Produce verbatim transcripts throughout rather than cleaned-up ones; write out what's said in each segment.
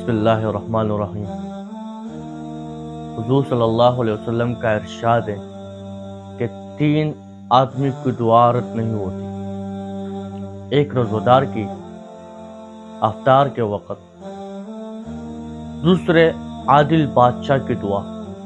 بسم اللہ الرحمن الرحیم۔ حضور صلی اللہ علیہ وسلم کا ارشاد ہے کہ تین آدمی کی دعا رد نہیں ہوتی: ایک روزہ کی افطار کے وقت، دوسرے عادل بادشاہ کی دعا،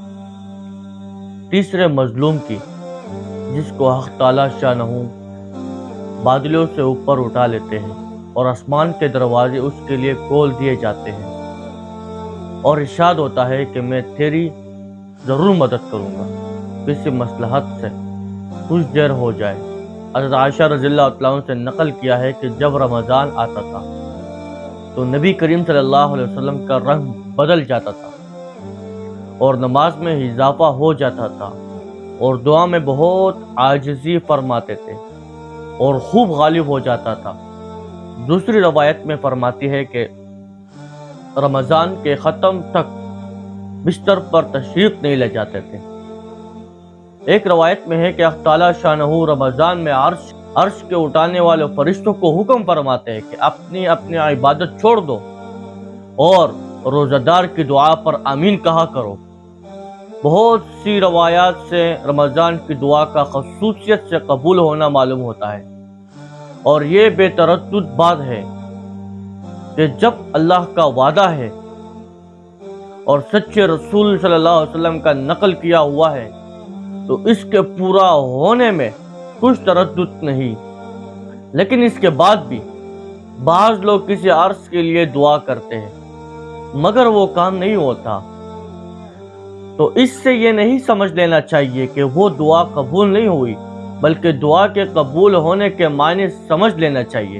تیسرے مظلوم کی جس کو حق تعالی شانہ بادلوں سے اوپر اٹھا لیتے ہیں اور آسمان کے دروازے اس کے لیے کھول دیے جاتے ہیں، اور ارشاد ہوتا ہے کہ میں تیری ضرور مدد کروں گا کسی مصلحت سے کچھ دیر ہو جائے۔ حضرت عائشہ رضی اللہ عنہ سے نقل کیا ہے کہ جب رمضان آتا تھا تو نبی کریم صلی اللہ علیہ وسلم کا رنگ بدل جاتا تھا اور نماز میں اضافہ ہو جاتا تھا اور دعا میں بہت عاجزی فرماتے تھے اور خوب غالب ہو جاتا تھا۔ دوسری روایت میں فرماتی ہے کہ رمضان کے ختم تک بستر پر تشریف نہیں لے جاتے تھے۔ ایک روایت میں ہے کہ اللہ تعالی شانہ رمضان میں عرش عرش کے اٹھانے والے فرشتوں کو حکم فرماتے ہیں کہ اپنی اپنی عبادت چھوڑ دو اور روزہ دار کی دعا پر آمین کہا کرو۔ بہت سی روایات سے رمضان کی دعا کا خصوصیت سے قبول ہونا معلوم ہوتا ہے، اور یہ بے تردد بات ہے کہ جب اللہ کا وعدہ ہے اور سچے رسول صلی اللہ علیہ وسلم کا نقل کیا ہوا ہے تو اس کے پورا ہونے میں کچھ تردد نہیں۔ لیکن اس کے بعد بھی بعض لوگ کسی عرض کے لیے دعا کرتے ہیں مگر وہ کام نہیں ہوتا، تو اس سے یہ نہیں سمجھ لینا چاہیے کہ وہ دعا قبول نہیں ہوئی، بلکہ دعا کے قبول ہونے کے معنی سمجھ لینا چاہیے۔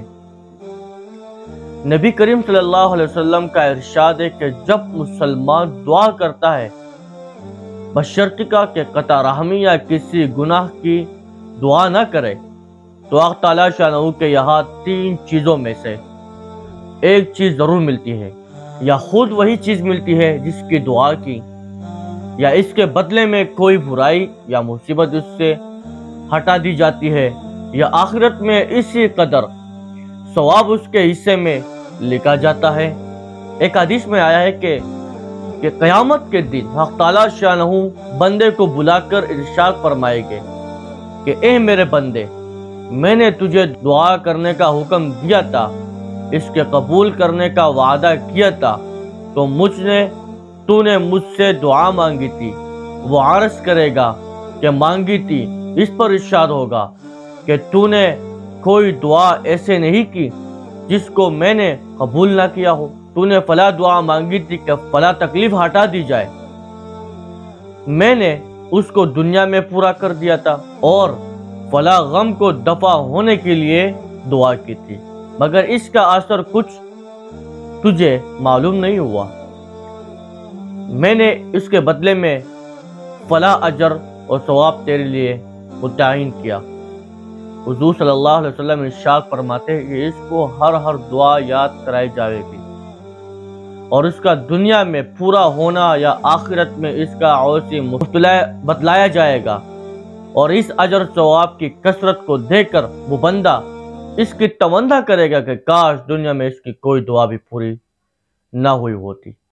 نبی کریم صلی اللہ علیہ وسلم کا ارشاد ہے کہ جب مسلمان دعا کرتا ہے بشرطیکہ کہ قطع رحمی یا کسی گناہ کی دعا نہ کرے، تو اللہ تعالیٰ شانہ کے یہاں تین چیزوں میں سے ایک چیز ضرور ملتی ہے، یا خود وہی چیز ملتی ہے جس کی دعا کی، یا اس کے بدلے میں کوئی برائی یا مصیبت اس سے ہٹا دی جاتی ہے، یا آخرت میں اسی قدر ثواب اس کے حصے میں لکھا جاتا ہے۔ ایک حدیث میں آیا ہے کہ کہ قیامت کے دن حق تعالی شانہ بندے کو بلا کر ارشاد فرمائے گے کہ اے میرے بندے، میں نے تجھے دعا کرنے کا حکم دیا تھا، اس کے قبول کرنے کا وعدہ کیا تھا، تو مجھ نے تو نے مجھ سے دعا مانگی تھی۔ وہ عرض کرے گا کہ مانگی تھی، اس پر ارشاد ہوگا کہ تو نے کوئی دعا ایسے نہیں کی جس کو میں نے قبول نہ کیا ہو، تو نے فلاں دعا مانگی تھی کہ فلاں تکلیف ہٹا دی جائے، میں نے اس کو دنیا میں پورا کر دیا تھا، اور فلاں غم کو دفع ہونے کے لیے دعا کی تھی، مگر اس کا اثر کچھ تجھے معلوم نہیں ہوا، میں نے اس کے بدلے میں فلاں اجر اور ثواب تیرے لیے متعین کیا۔ حضور صلی اللہ علیہ وسلم ارشاد فرماتے ہیں کہ اس کو ہر ہر دعا یاد کرائی جائے گی، اور اس کا دنیا میں پورا ہونا یا آخرت میں اس کا عوضی بتلایا جائے گا، اور اس اجر ثواب کی کثرت کو دیکھ کر وہ بندہ اس کی تمنا کرے گا کہ کاش دنیا میں اس کی کوئی دعا بھی پوری نہ ہوئی ہوتی۔